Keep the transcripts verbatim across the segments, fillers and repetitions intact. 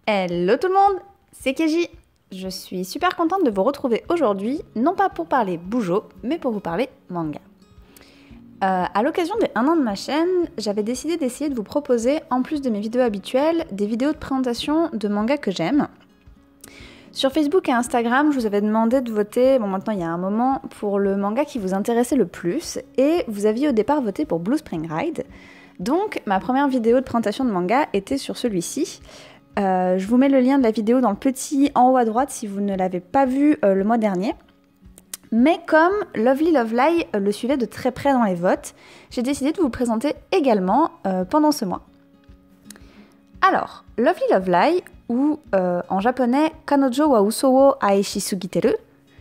Hello tout le monde, c'est Keiji. Je suis super contente de vous retrouver aujourd'hui, non pas pour parler bougeot, mais pour vous parler manga. Euh, à l'occasion des un an de ma chaîne, j'avais décidé d'essayer de vous proposer, en plus de mes vidéos habituelles, des vidéos de présentation de mangas que j'aime. Sur Facebook et Instagram, je vous avais demandé de voter, bon maintenant il y a un moment, pour le manga qui vous intéressait le plus, et vous aviez au départ voté pour Blue Spring Ride. Donc ma première vidéo de présentation de manga était sur celui-ci. Euh, je vous mets le lien de la vidéo dans le petit en haut à droite si vous ne l'avez pas vu euh, le mois dernier. Mais comme Lovely Lovely euh, le suivait de très près dans les votes, j'ai décidé de vous le présenter également euh, pendant ce mois. Alors, Lovely Lovely, ou euh, en japonais Kanojo wa uso wo aishi sugiteru,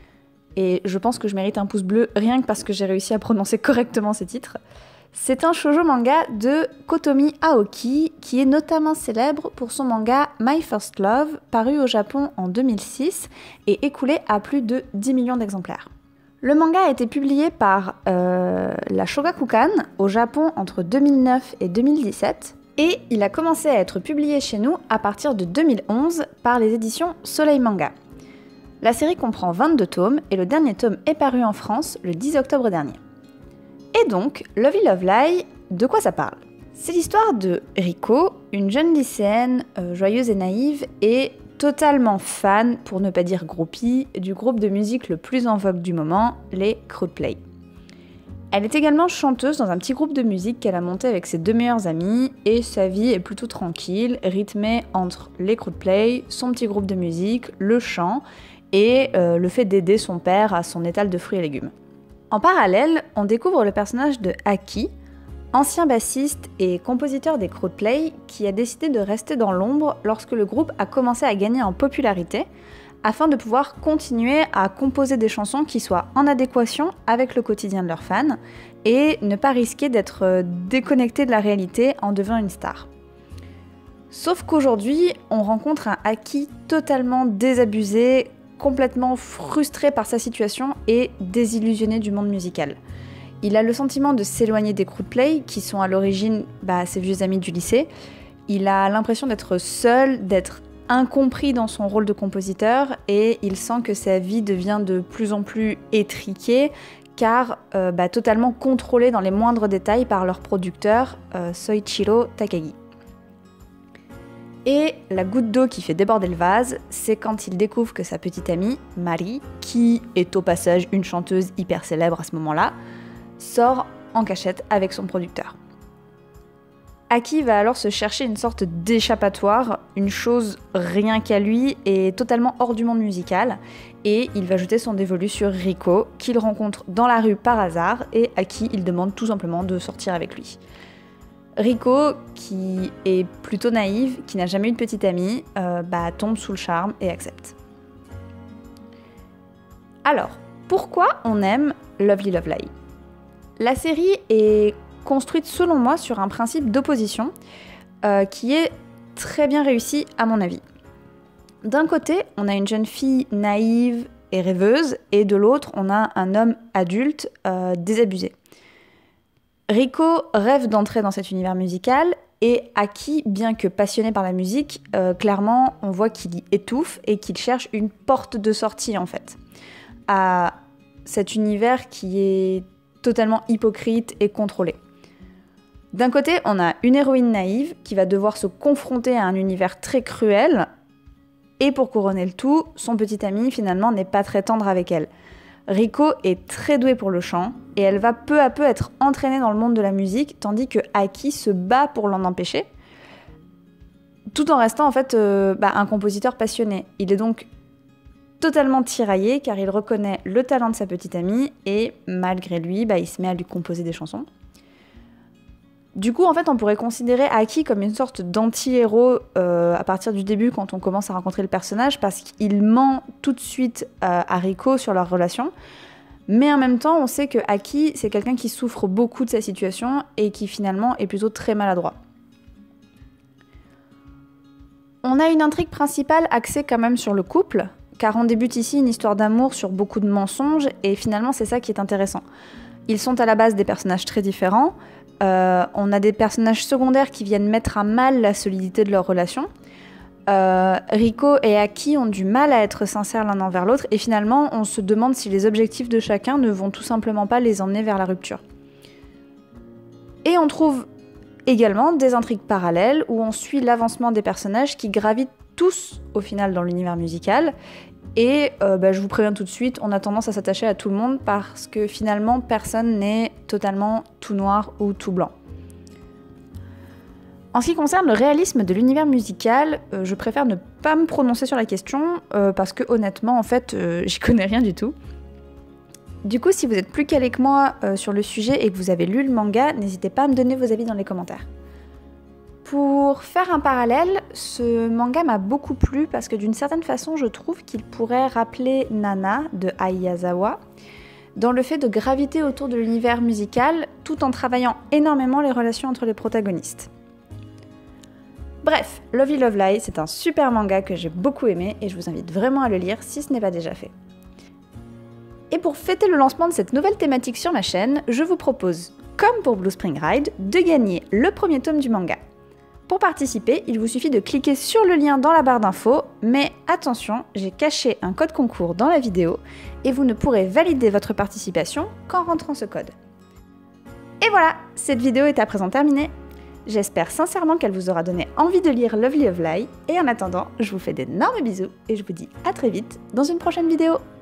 et je pense que je mérite un pouce bleu rien que parce que j'ai réussi à prononcer correctement ces titres. C'est un shoujo manga de Kotomi Aoki, qui est notamment célèbre pour son manga My First Love, paru au Japon en deux mille six et écoulé à plus de dix millions d'exemplaires. Le manga a été publié par euh, la Shogakukan au Japon entre deux mille neuf et deux mille dix-sept, et il a commencé à être publié chez nous à partir de deux mille onze par les éditions Soleil Manga. La série comprend vingt-deux tomes et le dernier tome est paru en France le dix octobre dernier. Et donc, Lovely Lovely, de quoi ça parle? C'est l'histoire de Riko, une jeune lycéenne euh, joyeuse et naïve et totalement fan, pour ne pas dire groupie, du groupe de musique le plus en vogue du moment, les Coldplay. Elle est également chanteuse dans un petit groupe de musique qu'elle a monté avec ses deux meilleures amies, et sa vie est plutôt tranquille, rythmée entre les Coldplay, son petit groupe de musique, le chant et euh, le fait d'aider son père à son étal de fruits et légumes. En parallèle, on découvre le personnage de Aki, ancien bassiste et compositeur des Coldplay, qui a décidé de rester dans l'ombre lorsque le groupe a commencé à gagner en popularité, afin de pouvoir continuer à composer des chansons qui soient en adéquation avec le quotidien de leurs fans, et ne pas risquer d'être déconnecté de la réalité en devenant une star. Sauf qu'aujourd'hui, on rencontre un Aki totalement désabusé, complètement frustré par sa situation et désillusionné du monde musical. Il a le sentiment de s'éloigner des Coldplay, qui sont à l'origine bah, ses vieux amis du lycée. Il a l'impression d'être seul, d'être incompris dans son rôle de compositeur, et il sent que sa vie devient de plus en plus étriquée, car euh, bah, totalement contrôlée dans les moindres détails par leur producteur, euh, Soichiro Takagi. Et la goutte d'eau qui fait déborder le vase, c'est quand il découvre que sa petite amie, Mari, qui est au passage une chanteuse hyper célèbre à ce moment-là, sort en cachette avec son producteur. Aki va alors se chercher une sorte d'échappatoire, une chose rien qu'à lui et totalement hors du monde musical, et il va jeter son dévolu sur Riko, qu'il rencontre dans la rue par hasard et à qui il demande tout simplement de sortir avec lui. Riko, qui est plutôt naïve, qui n'a jamais eu de petite amie, euh, bah, tombe sous le charme et accepte. Alors, pourquoi on aime Lovely Lovely? La série est construite selon moi sur un principe d'opposition euh, qui est très bien réussi à mon avis. D'un côté, on a une jeune fille naïve et rêveuse, et de l'autre, on a un homme adulte euh, désabusé. Riko rêve d'entrer dans cet univers musical, et Aki, bien que passionné par la musique, euh, clairement, on voit qu'il y étouffe et qu'il cherche une porte de sortie, en fait, à cet univers qui est totalement hypocrite et contrôlé. D'un côté, on a une héroïne naïve qui va devoir se confronter à un univers très cruel, et pour couronner le tout, son petit ami, finalement, n'est pas très tendre avec elle. Riko est très douée pour le chant, et elle va peu à peu être entraînée dans le monde de la musique, tandis que Aki se bat pour l'en empêcher, tout en restant en fait euh, bah, un compositeur passionné. Il est donc totalement tiraillé, car il reconnaît le talent de sa petite amie, et malgré lui, bah, il se met à lui composer des chansons. Du coup, en fait, on pourrait considérer Aki comme une sorte d'anti-héros euh, à partir du début, quand on commence à rencontrer le personnage, parce qu'il ment tout de suite euh, à Riko sur leur relation. Mais en même temps, on sait que Aki, c'est quelqu'un qui souffre beaucoup de sa situation et qui finalement est plutôt très maladroit. On a une intrigue principale axée quand même sur le couple, car on débute ici une histoire d'amour sur beaucoup de mensonges, et finalement c'est ça qui est intéressant. Ils sont à la base des personnages très différents, euh, on a des personnages secondaires qui viennent mettre à mal la solidité de leur relation, Euh, Rico et Aki ont du mal à être sincères l'un envers l'autre et finalement on se demande si les objectifs de chacun ne vont tout simplement pas les emmener vers la rupture. Et on trouve également des intrigues parallèles où on suit l'avancement des personnages qui gravitent tous au final dans l'univers musical. Et euh, bah, je vous préviens tout de suite, on a tendance à s'attacher à tout le monde parce que finalement personne n'est totalement tout noir ou tout blanc. En ce qui concerne le réalisme de l'univers musical, euh, je préfère ne pas me prononcer sur la question euh, parce que honnêtement en fait euh, j'y connais rien du tout. Du coup, si vous êtes plus calé que moi euh, sur le sujet et que vous avez lu le manga, n'hésitez pas à me donner vos avis dans les commentaires. Pour faire un parallèle, ce manga m'a beaucoup plu parce que d'une certaine façon, je trouve qu'il pourrait rappeler Nana de Ai Yazawa dans le fait de graviter autour de l'univers musical tout en travaillant énormément les relations entre les protagonistes. Bref, Lovely Love Lie, c'est un super manga que j'ai beaucoup aimé et je vous invite vraiment à le lire si ce n'est pas déjà fait. Et pour fêter le lancement de cette nouvelle thématique sur ma chaîne, je vous propose, comme pour Blue Spring Ride, de gagner le premier tome du manga. Pour participer, il vous suffit de cliquer sur le lien dans la barre d'infos, mais attention, j'ai caché un code concours dans la vidéo et vous ne pourrez valider votre participation qu'en rentrant ce code. Et voilà, cette vidéo est à présent terminée. J'espère sincèrement qu'elle vous aura donné envie de lire Lovely Love Lie, et en attendant, je vous fais d'énormes bisous et je vous dis à très vite dans une prochaine vidéo.